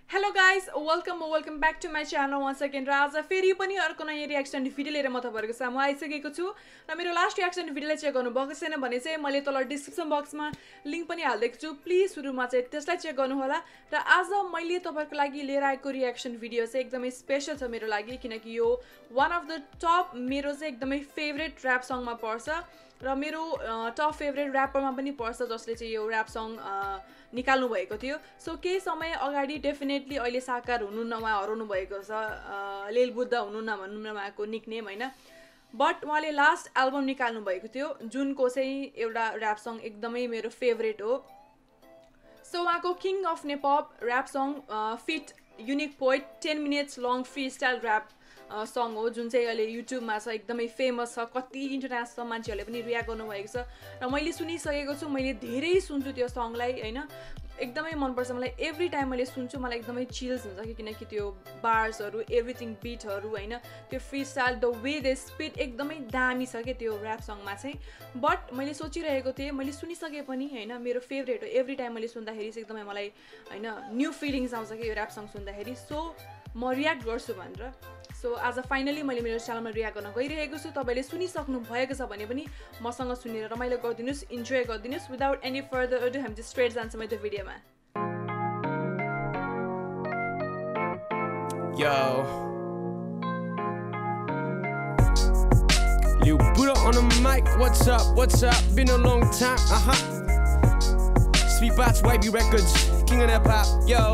Hello guys, welcome back to my channel once again. र आज फेरि पनि अर्को नयाँ रिएक्सन भिडियो लिएर म तपाईहरुको सामु आइसकेको छु र मेरो लास्ट रिएक्सन भिडियोलाई चेक गर्नु भएको छैन भने चाहिँ मैले तल डिस्क्रिप्सन बक्समा लिंक पनि हाल्दिएको छु, प्लिज सुरुमा चाहिँ त्यसलाई चेक गर्नु होला। र आज मैले तपाईहरुको लागि लिएर आएको रिएक्सन भिडियो चाहिँ एकदमै स्पेशल छ मेरो लागि, किनकि यो वान अफ द टप मेरो चाहिँ एकदमै फेभरेट र्याप सङमा पर्छ र मेरो टप फेभरेट र्यापरमा पनि पर्छ जसले चाहिँ यो र्याप सङ निकाल्नु भएको थियो। सो केही समय अगाडि डेफिनेटली अहिले साकार हुनुहुन्न, उहाँ हराउनु भएको छ, लेल बुद्ध हुनुहुन्न भन्नु न उहाँको निकनेम हैन, बट उहाँले लास्ट एल्बम निकाल्नु भएको थियो जुनको चाहिँ एउटा र्याप सङ एकदमै मेरो फेभरेट हो। सो उहाँको king of Nepop rap song feat Unique Poet 10 minutes long free style rap song हो, जुन चाहिँ अहिले युट्युबमा छ, एकदमै फेमस छ, कति इन्टरनेसनल मान्छेहरूले पनि रियाक्ट गर्नुभएको छ र मैले सुनिसकेको छु, मैले धेरै सुन्छु त्यो सङलाई हैन, एकदमै मनपर्छ मलाई। एभ्री टाइम मैले सुन्छु मलाई एकदमै चिल्स हुन्छ कि, किनकि त्यो बार्सहरू एभ्रिथिङ बिटहरू हैन, त्यो free style the way they speed एकदमै दामी छ कि त्यो र्याप सङमा चाहिँ। बट मैले सोचिरहेको थिएँ, मैले सुनिसके पनि हैन, मेरो फेभरेट हो, एभ्री टाइम मैले सुन्दाखेरि चाहिँ एकदमै मलाई हैन न्यू फिलिङ्स आउँछ कि यो र्याप सङ सुन्दाखेरि, सो म रियाक्ट गर्छु भनेर। सो आज फाइनली मैले मेरो च्यानलमा रियाक्ट गर्न गइरहेको छु। तपाईले सुनिसक्नु भएको छ भने पनि मसँग सुनेर रमाइलो गरिदिनुस्, इन्जोय गरिदिनुस्। विदाउट एनी फर्दर अडु हामी चाहिँ स्ट्रेट जान्छौँ यो भिडियोमा। Yo, Lil Buddha on the mic. What's up? What's up? Been a long time. Sweet Bots, YB Records, King of Hip Hop. Yo,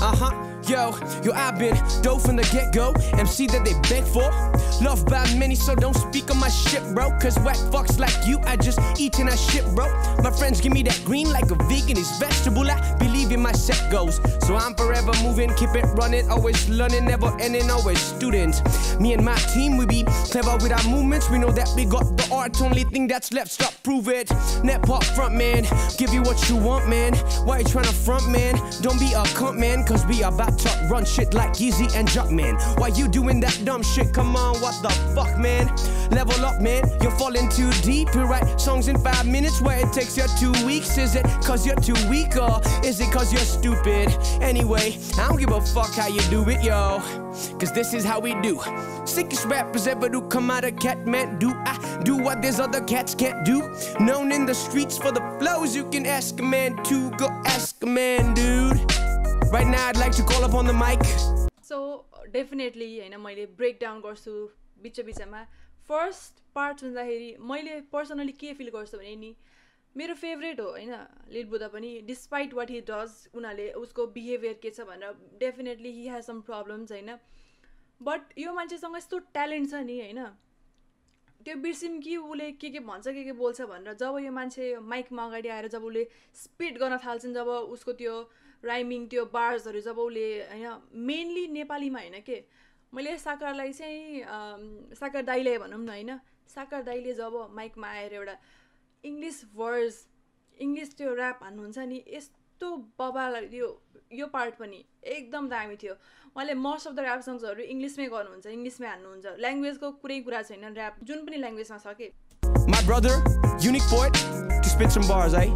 Yo, I've been dope from the get-go. MC that they beg for, loved by many, so don't speak on my shit, bro. Cause whack fucks like you, I just eating that shit, bro. My friends give me that green like a vegan is vegetable. I believe in my set goals, so I'm forever moving, keep it running, always learning, never ending, always students. Me and my team, we be clever with our movements. We know that we got the art, only thing that's left, stop, prove it. Net pop front, man, give you what you want, man. Why you tryna front, man? Don't be a cunt, man, cause we about to run shit like Yeezy and Jumpman. Why you doing that dumb shit? Come on, what the fuck, man? Level up, man, you're falling too deep. You write songs in 5 minutes where it takes you 2 weeks. Is it cause you're too weak or is it cause you're stupid? Anyway, I don't give a fuck how you do it, yo, cause this is how we do. Sickest rappers ever do come out of cat, man. Do I do what these other cats can't do? Known in the streets for the flows, you can ask a man to go ask a man, dude. Right now I'd like to call up on the mic. So definitely हैन मैले brake down गर्छु बिचमा। First part सुन्दाखेरि मैले personally के feel गर्छु भने नि मेरो फेभरेट हो हैन लिल बुद्धा पनि, डिस्पाइट वाट ही डज, उनीहरूले उसको बिहेभियर के छ भनेर definitely he has some problems हैन, बट यो मान्छेसँग यस्तो ट्यालेन्ट छ नि हैन, त्यो बिर्सिम कि उसले के भन्छ के बोल्छ भनेर। जब यो मान्छे माइकमा अगाडि आएर जब उसले स्पिड गर्न थाल्छन्, जब उसको त्यो राइमिङ त्यो बार्सहरू जब उसले हैन मेनली नेपालीमा हैन के, मैले साकारलाई चाहिँ साकार दाइले भनौँ न हैन, साकार दाइले जब माइकमा आएर एउटा इङ्ग्लिस वर्ड्स इङ्ग्लिस त्यो ऱ्याप हान्नुहुन्छ नि, यस्तो बबाल यो पार्ट पनि एकदम दामी थियो। उहाँले मोस्ट अफ द ऱ्याप सङ्ग्सहरू इङ्ग्लिसमै गर्नुहुन्छ, इङ्ग्लिसमै हान्नुहुन्छ, ल्याङ्ग्वेजको कुनै कुरा छैन, ऱ्याप जुन पनि ल्याङ्ग्वेजमा छ के। My brother, unique poet, to spit some bars, eh?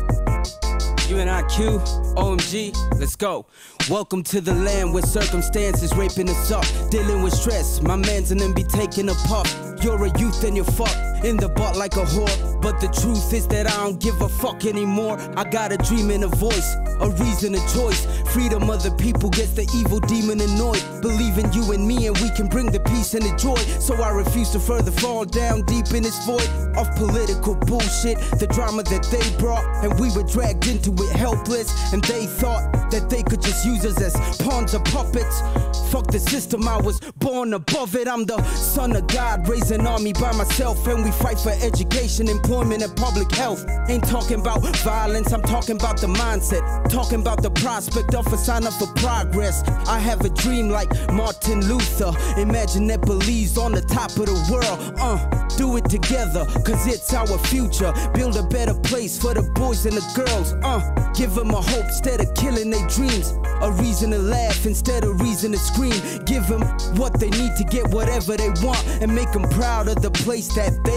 UNIQ, OMG, let's go. Welcome to the land where circumstances raping us up, dealing with stress. My mans and them be taking a puff. You're a youth and you're fucked in the butt like a whore. But the truth is that I don't give a fuck anymore. I got a dream and a voice, a reason, a choice. Freedom of the people gets the evil demon annoyed. Believe in you and me and we can bring the peace and the joy. So I refuse to further fall down deep in this void of political bullshit, the drama that they brought, and we were dragged into it helpless, and they thought that they could just use us as pawns or puppets. Fuck the system, I was born above it. I'm the son of God, raised an army by myself, and we fight for education, employment, and public health. Ain't talking about violence, I'm talking about the mindset, talking about the prospect of a sign up for progress. I have a dream like Martin Luther, imagine that believes on the top of the world. Do it together, cause it's our future. Build a better place for the boys and the girls. Give them a hope instead of killing their dreams, a reason to laugh instead of reason to scream. Give them what they need to get whatever they want, and make them proud of the place that they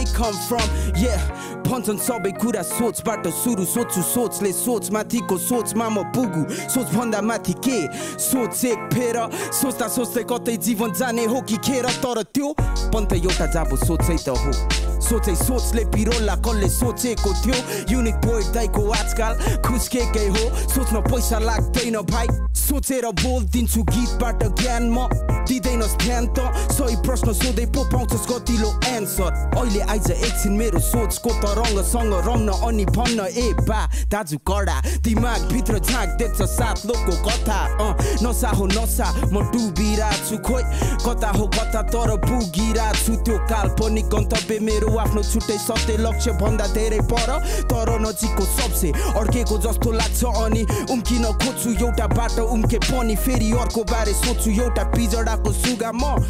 come from. Yeah, भन्छन् सबै कुरा सोचबाट सुरु सोच्छु सोचले सोच माथिको सोचमा म पुगु सोच भन्दा माथि के सोच एक फेर सोच्दा सोच्दै कतै जीवन जाने हो कि खेर तर त्यो पन्त एउटा जाबो सोचै त हो सोचै सोचले पिरोला कसले सोचेको थियो युनिक पोइट दाइको आजकाल खुस्केकै हो सोच्न पैसा लाग्दैन भाइ सोचेर बोल्दिन्छु गीतबाट ज्ञान म दिँदैनस् ध्यान त सही प्रश्न सोधै पो पाउँछस् गतिलो एन्सर अहिले आइज एकछिन मेरो सोचको तरङ्गसँग रम्न अनि भन्न ए बा दाजु कडा दिमाग भित्र झाँक देख्छ सात लोकको कथा नसा हो नसा म डुबिरा छु खोइ कता हो कता तर पुगिरा छु त्यो काल्पनिक गन्तव्य मेरो आफ्नो छुट्टै सत्य लक्ष्य भन्दा धेरै पर तर नजिकको सबसे अड्केको जस्तो लाग्छ अनि उम्किन खोज्छु एउटा बाटो उम्के पनि फेरि अर्को बारे सोच्छु एउटा पिजडाको सुगा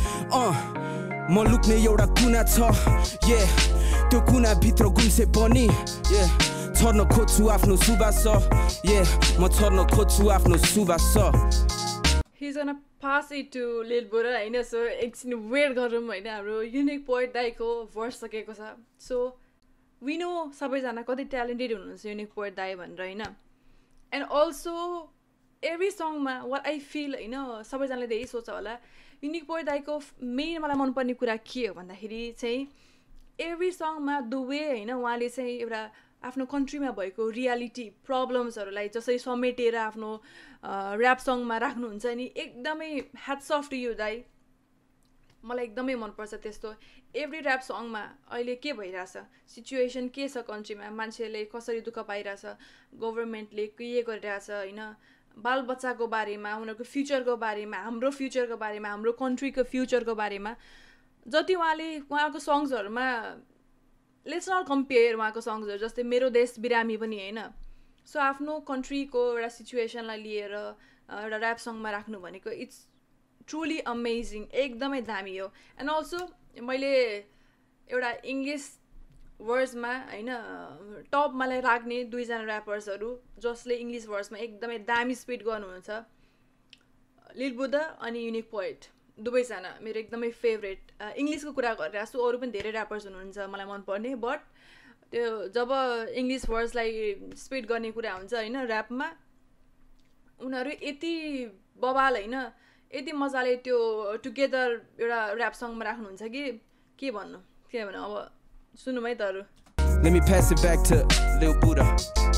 म लुक्ने एउटा कुना छ त्यो कुना भित्र गुम्से पनि छर्न खोज्छु आफ्नो सुबास म छर्न खोज्छु आफ्नो सुबास He's gonna pass it to Lil Buddha हैन सो एकछिन वेट गरौँ हैन हाम्रो युनिक पोइट दाइको भर्स सकेको छ सो वी नो सबैजना कति ट्यालेन्टेड हुनुहुन्छ युनिक पोइट दाइ भनेर हैन एन्ड अल्सो एभ्री सङमा वाट आई फिल हैन सबैजनाले धेरै सोच्छ होला युनिक पोइट दाइको मेन मलाई मनपर्ने कुरा के हो भन्दाखेरि चाहिँ एभ्री सङमा द वे हैन उहाँले चाहिँ एउटा आफ्नो कन्ट्रीमा भएको रियालिटी प्रब्लम्सहरूलाई जसरी समेटेर आफ्नो ऱ्याप सङमा राख्नुहुन्छ नि एकदमै ह्याट्स अफ टु यु दाइ मलाई एकदमै मनपर्छ त्यस्तो एभ्री ऱ्याप सङमा अहिले के भइरहेछ सिचुएसन के छ कन्ट्रीमा मान्छेले कसरी दुःख पाइरहेछ गभर्मेन्टले के गरिरहेछ हैन बालबच्चाको बारेमा उनीहरूको फ्युचरको बारेमा हाम्रो फ्युचरको बारेमा हाम्रो कन्ट्रीको फ्युचरको बारेमा जति उहाँको सङ्ग्सहरूमा लेट्स नट कम्पेयर उहाँको सङ्ग्सहरू जस्तै मेरो देश बिरामी पनि होइन सो आफ्नो कन्ट्रीको एउटा सिचुएसनलाई लिएर एउटा ऱ्याप सङमा राख्नु भनेको इट्स ट्रुली अमेजिङ एकदमै दामी हो एन्ड अल्सो मैले एउटा इङ्ग्लिस वर्ड्समा हैन टपमालाई राख्ने दुईजना ऱ्यापर्सहरू जसले इङ्ग्लिस वर्ड्समा एकदमै दामी स्पिड गर्नुहुन्छ लिल बुद्धा अनि युनिक पोइट दुवैजना मेरो एकदमै फेभरेट इङ्ग्लिसको कुरा गरिरहेको छु अरू पनि धेरै ऱ्यापर्स हुनुहुन्छ मलाई मनपर्ने बट त्यो जब इङ्ग्लिस वर्ड्सलाई स्पिड गर्ने कुरा हुन्छ होइन ऱ्यापमा उनीहरू यति बवाल होइन यति मजाले त्यो टुगेदर एउटा ऱ्याप सङमा राख्नुहुन्छ कि के भन्नु अब सुनौँ है त अरू Let me pass it back to Lil Buddha.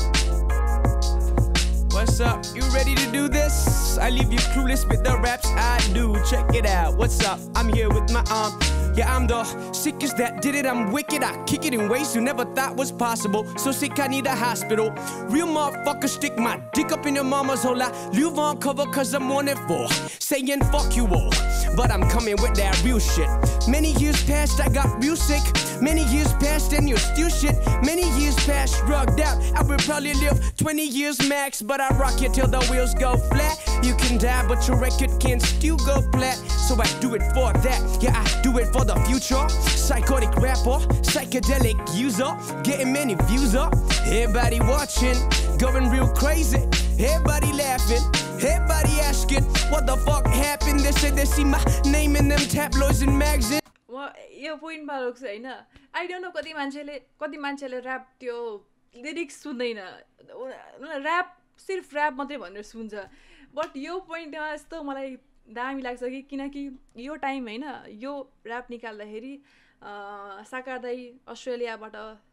What's up? You ready to do this? I leave you clueless with the raps I do. Check it out. What's up? I'm here with my yeah, I'm the sickest that did it. I'm wicked. I kick it in ways you never thought was possible. So sick I need a hospital. Real motherfucker stick my dick up in your mama's hole. I live on cover cause I'm on it for saying fuck you all. But I'm coming with that real shit. Many years past, I got real sick. Many years past, and you're still shit. Many years past, drugged out. I would probably live 20 years max, but I rock you till the wheels go flat. You can die, but your record can still go flat. So I do it for that. Yeah, I do it for the future. Psychotic rapper, psychedelic user, getting many views up. Everybody watching, going real crazy. Everybody laughing, everybody asking, what the fuck happened? They said they see my name in them tabloids and magazines. यो पोइन्टमा रोक्छ हैन I don't know कति मान्छेले rap त्यो lyrics सुन्दैन rap सिर्फ rap मात्रै भनेर सुन्छ बट यो पोइन्टमा यस्तो मलाई दामी लाग्छ कि किनकि यो टाइम हैन यो ऱ्याप निकाल्दाखेरि साकार दाइ अस्ट्रेलियाबाट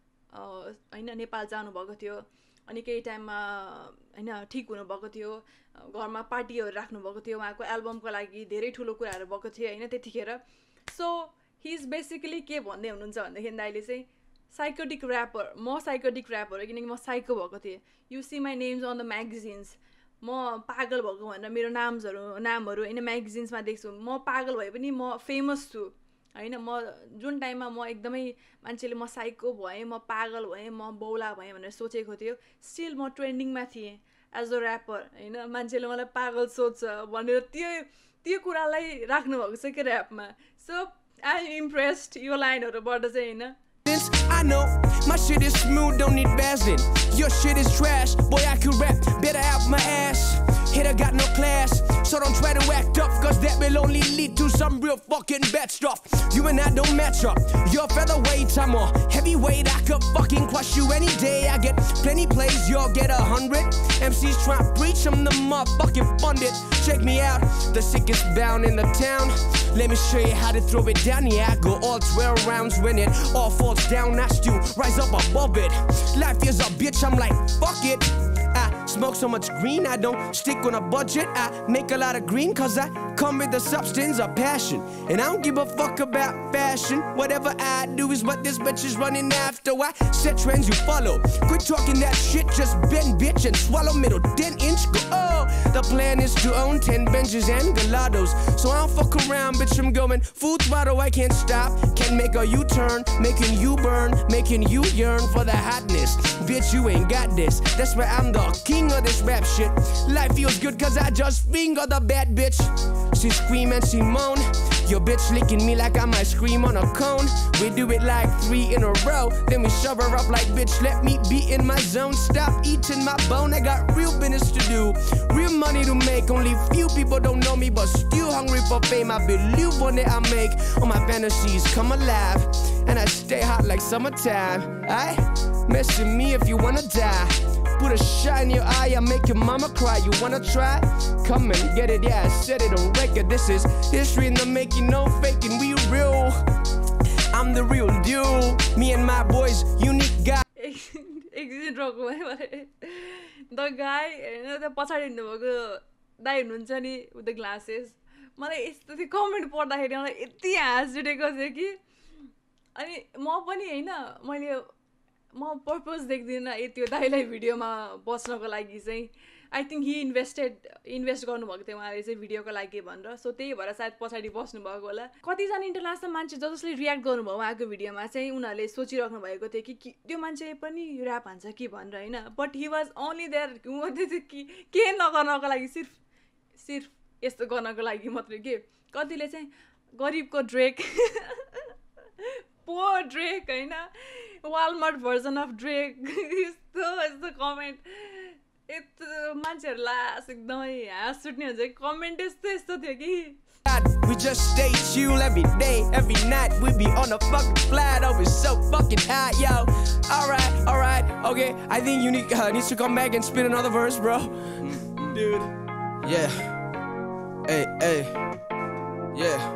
हैन नेपाल जानुभएको थियो अनि केही टाइममा हैन ठिक हुनुभएको थियो घरमा पार्टीहरू राख्नुभएको थियो उहाँको एल्बमको लागि धेरै ठुलो कुराहरू भएको थियो हैन त्यतिखेर सो he is basically के भन्दै हुनुहुन्छ भन्दाखेरि दाइले चाहिँ साइकोटिक ऱ्यापर म साइकोटिक ऱ्यापर हो किनकि म साइको भएको थिएँ you see my names on the magazines म पागल भएको भनेर मेरो नामहरू हैन म्यागजिन्समा देख्छु म पागल भए पनि म फेमस छु हैन म जुन टाइममा म एकदमै मान्छेले म साइको भएँ म पागल भएँ म बौला भएँ भनेर सोचेको थियो स्टिल म ट्रेन्डिङमा थिएँ एज अ ऱ्यापर हैन मान्छेले मलाई पागल सोध्छ भनेर त्यो कुरालाई राख्नुभएको छ कि ऱ्यापमा so I'm impressed. Your line or about the saying. I know my shit is smooth, don't need Vaseline. Your shit is trash, boy. I can rap better out my ass. Hitter got no class, so don't try to act up, cause that will only lead to some real fucking bad stuff. You and I don't match up. You're featherweight, I'm a heavyweight. I could fucking crush you any day. I get plenty plays, you'll get 100. MCs try to preach, I'm the motherfucking funded. Check me out, the sickest bound in the town. Let me show you how to throw it down. Yeah, I go all 12 rounds when it all falls down. I still rise up above it. Life is a bitch, I'm like, fuck it. I smoke so much green, I don't stick on a budget. I make a lot of green cause I come with the substance of passion. And I don't give a fuck about fashion. Whatever I do is what this bitch is running after. I set trends you follow. Quit talking that shit, just bend bitch and swallow middle 10-inch. Go, oh, the plan is to own 10 Benjis and Gelatos. So I don't fuck around, bitch, I'm going full throttle, I can't stop. Can't make a U-turn, making you burn, making you yearn for the hotness. Bitch, you ain't got this. That's why I'm the king of this rap shit. Life feels good cause I just finger the bad bitch. She scream and she moan. Your bitch licking me like I might scream on a cone. We do it like 3 in a row, then we shove her up like bitch, let me be in my zone. Stop eating my bone, I got real business to do, real money to make. Only few people don't know me but still hungry for fame. I believe one day I make all my fantasies come alive, and I stay hot like summertime. Aye, mess with me if you wanna die. Put a shot in your eye, I make your mama cry. You wanna try? Come and get it, yeah, I said it on record. This is history in the making, no faking, we real. I'm the real deal. Me and my boys, unique guy. एकछिन रोक्नु है मैले the guy होइन त्यो पछाडि हिँड्नुभएको दाइ हुनुहुन्छ नि विथ द ग्लासेस. मलाई यस्तो त्यो कमेन्ट पढ्दाखेरि मलाई यति हाँस उठेको थियो कि. अनि म पनि होइन म पर्पज देख्दिनँ त्यो दाइलाई भिडियोमा बस्नको लागि चाहिँ. आई थिङ्क हि इन्भेस्ट गर्नुभएको थियो उहाँले चाहिँ भिडियोको लागि भनेर. सो त्यही भएर सायद पछाडि बस्नुभएको होला. कतिजना इन्टरनेसनल मान्छे जसले रियाक्ट गर्नुभयो उहाँको भिडियोमा चाहिँ उनीहरूले सोचिराख्नु भएको थियो कि त्यो मान्छे पनि ऱ्याप हान्छ कि भनेर होइन. But he was only there कि के नगर्नको लागि सिर्फ यस्तो गर्नको लागि मात्रै के. कतिले चाहिँ गरिबको ड्रेक पोर ड्रेक होइन वालमार्ट भर्जन अफ ड्रेक यस्तो कमेन्ट. यस्तो मान्छेहरूलाई एकदमै हाँस उठ्ने हुन्छ. कमेन्ट यस्तो थियो कि. We just stay chill every day, every night. We be on a fucking flight, oh it's so fucking hot, yo. Alright, okay. I think you needs to come back and spit another verse, bro. Dude. Yeah. Hey. Yeah.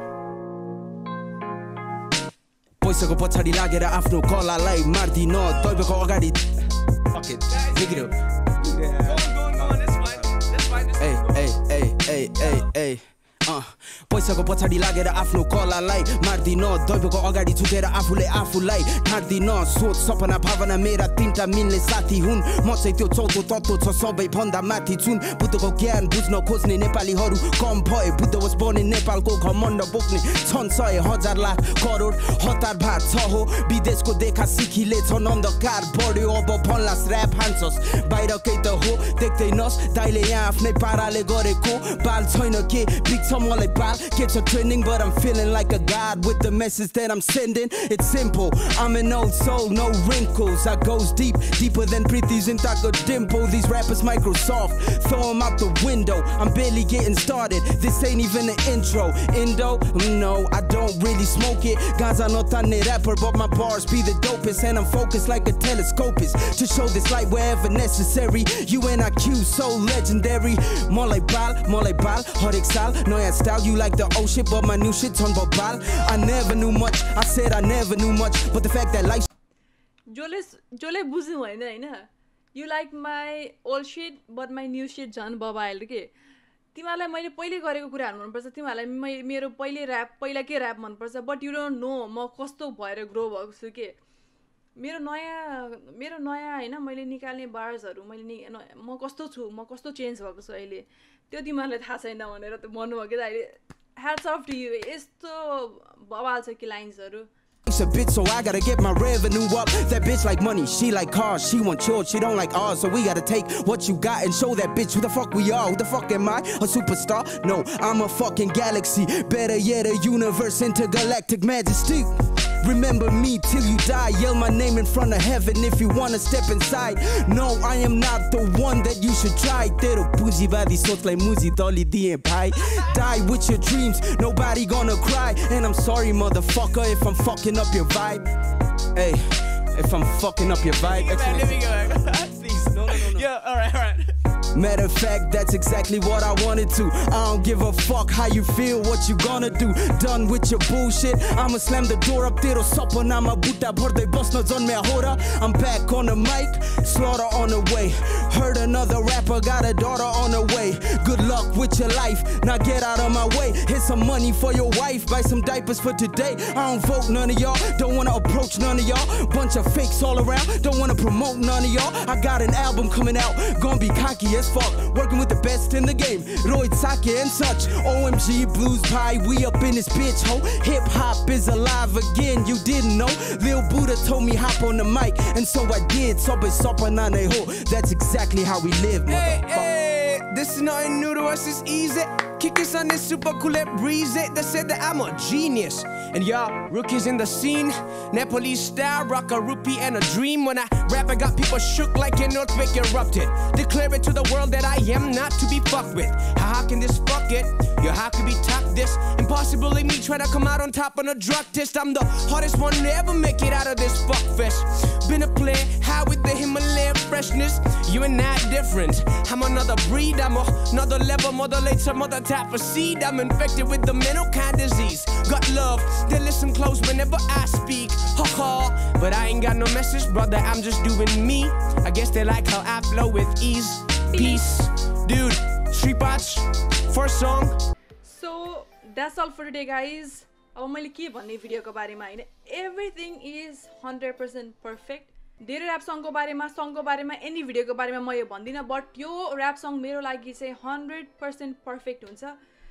पैसाको पछाडि लागेर आफ्नो कलालाई मार्दिन दैवको अगाडि. Fuck it. Pick it up. Go on, that's fine. Hey. पैसाको पछाडि लागेर आफ्नो कलालाई मार्दिन दैवको अगाडि झुकेर आफूलाई ठाड्दिन. सोच सपना भावना मेरा 3टा मिल्ने साथी हुन्. म चाहिँ त्यो 14 तत्त्व छ सबैभन्दा माथि छुन. बुद्धको ज्ञान बुझ्न खोज्ने नेपालीहरू कम भए. बुद्ध was born in नेपालको घमण्ड बोक्ने छन् 100,000 लाख करोड हतार भात छ हो. विदेशको देखा सिखिले छन् अन्धकार बढ्यो अब भन्लास ऱ्याप हान्छस् बाहिरकै त हो देख्दैनस्. दाइले यहाँ आफ्नै पाराले गरेको बाल छैन के बिग्छ मलाई बाल के छ trending, but I'm feeling like a god with the message that I'm sending. It's simple, I'm an old soul, no wrinkles. I goes deeper than Preethi's in Taco Dimple. These rappers Microsoft, throw them out the window. I'm barely getting started, this ain't even an intro. Indo, no, I don't really smoke it. Guys, I'm not a rapper, but my bars be the dopest. And I'm focused like a telescopist to show this light wherever necessary. UNIQ, so legendary. Molay bal, Horik Sal, Noya style. You like the old shit, but my new shit's on bal. I never knew much, I said I never knew much, but the fact that life जसले बुझ्नु होइन होइन. You like my old shit but my new shit झन् बबाइल के. तिमीहरूलाई मैले पहिले गरेको कुराहरू मनपर्छ, तिमीहरूलाई मेरो पहिला के ऱ्याप मनपर्छ, बट यु डोन्ट नो म कस्तो भएर ग्रो भएको छु के. मेरो नयाँ होइन मैले निकाल्ने बार्सहरू म कस्तो छु, म कस्तो चेन्ज भएको छु अहिले, त्यो तिमीहरूलाई थाहा छैन भनेर त भन्नुभयो कि अहिले. Hats off to you. यस्तो बवाल छ कि लाइन्सहरू. a bitch, so I gotta get my revenue up. That bitch like money, she like cars, she want yours, she don't like ours. So we gotta take what you got and show that bitch who the fuck we are. Who the fuck am I? A superstar? No, I'm a fucking galaxy. Better yet, a universe intergalactic majesty. Remember me till you die. Yell my name in front of heaven if you wanna step inside. No, I am not the one that you should try. Tero pujibadi sotlai muji toli diye bhai. Die with your dreams, nobody gonna cry. And I'm sorry, motherfucker, if I'm fucking up your vibe. Hey, if I'm fucking up your vibe. Let me go. Please. No. Yeah, alright. Matter of fact, that's exactly what I wanted to. I don't give a fuck how you feel, what you gonna do. Done with your bullshit, I'ma slam the door up. Tero sapanama buta bhardai basna janmya hora. I'm back on the mic, slaughter on the way. Heard another rapper got a daughter on the way. Good luck with your life, now get out of my way. Here's some money for your wife, buy some diapers for today. I don't vote none of y'all, don't wanna approach none of y'all. Bunch of fakes all around, don't wanna promote none of y'all. I got an album coming out, gonna be cocky as fuck, working with the best in the game, Royd Sake and such. OMG Blues Pie, we up in this bitch, ho. Hip hop is alive again, you didn't know. Lil Buddha told me hop on the mic, and so I did. Sobe sopa nane ho, that's exactly how we live, motherfucker. Hey, this is nothing new to us, it's easy. Kick this on this super cool breeze it. They said that I'm a genius. And y'all, rookies in the scene, Nepalese style, rock a rupee and a dream. When I rap, I got people shook like an earthquake erupted. Declare it to the world that I am not to be fucked with. How can this fuck it? Yo, how can we top this? Impossible like me try to come out on top on a drug test. I'm the hardest one to ever make it out of this fuck fest. Been a play, high with the Himalayan freshness. You and I different. I'm another breed, I'm another level, mother late, some other type of seed. I'm infected with the mental kind disease. Got love, they listen close whenever I speak. Ha ha, but I ain't got no message, brother, I'm just doing me. I guess they like how I flow with ease. Peace, dude, Street Watch, first song. So that's all for today, guys. अब मैले के भन्ने भिडियोको बारेमा हैन, everything is 100% perfect. धेरै rap सङको बारेमा एनी भिडियोको बारेमा म यो भन्दिनँ, बट यो ऱ्याप सङ मेरो लागि चाहिँ 100% पर्फेक्ट हुन्छ.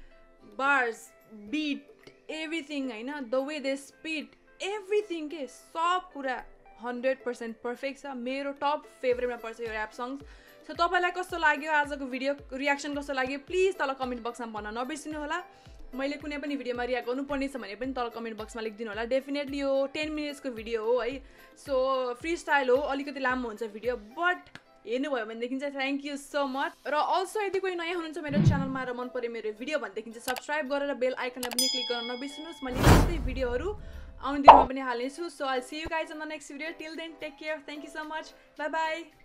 बार्स, बिट, एभ्रिथिङ हैन, the way they speed, everything के सब कुरा 100% पर्फेक्ट छ. मेरो टप फेभरेटमा पर्छ यो ऱ्याप सङ्ग्स. सो तपाईँलाई कस्तो लाग्यो आजको भिडियो, रियाक्सन कस्तो लाग्यो, प्लिज तल कमेन्ट बक्समा भन्न नबिर्सिनु होला. मैले कुनै पनि भिडियोमा रियाक्ट गर्नुपर्ने छ भने पनि तल कमेन्ट बक्समा लेखिदिनु होला. डेफिनेटली यो 10 मिनट्सको भिडियो हो है, सो फ्री स्टाइल हो, अलिकति लामो हुन्छ भिडियो, बट हेर्नुभयो भनेदेखि चाहिँ थ्याङ्क यू सो मच. र अल्सो यदि कोही नयाँ हुनुहुन्छ मेरो च्यानलमा र मन पर्यो मेरो भिडियो भनेदेखि चाहिँ सब्सक्राइब गरेर बेल आइकनलाई पनि क्लिक गर्न नबिर्सिनुहोस्. मैले यस्तै भिडियोहरू आउने दिनमा पनि हाल्नेछु. So I see you guys in the next video. Till then take care, thank you so much, bye by.